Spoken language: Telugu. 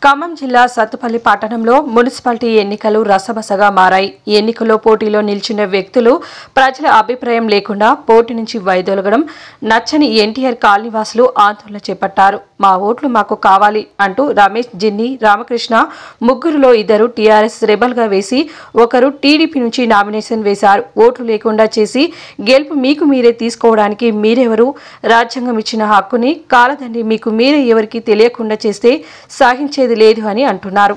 ఖమ్మం జిల్లా సత్తుపల్లి పట్టణంలో మున్సిపాలిటీ ఎన్నికలు రసబసగా మారాయి. ఎన్నికల్లో పోటీలో నిలిచిన వ్యక్తులు ప్రజల అభిప్రాయం లేకుండా పోటీ నుంచి వైదొలగడం నచ్చని ఎన్టీఆర్ కాలనీవాసులు ఆందోళన చేపట్టారు. మా ఓట్లు మాకు కావాలి అంటూ రమేష్, జిన్ని, రామకృష్ణ ముగ్గురులో ఇద్దరు టీఆర్ఎస్ రెబల్ గా వేసి ఒకరు టీడీపీ నుంచి నామినేషన్ వేశారు. ఓట్లు లేకుండా చేసి గెలుపు మీకు మీరే తీసుకోవడానికి మీరెవరు? రాజ్యాంగం ఇచ్చిన హక్కుని కాలదండి మీకు మీరే ఎవరికి తెలియకుండా చేస్తే సాగించేది లేదు అని అంటున్నారు.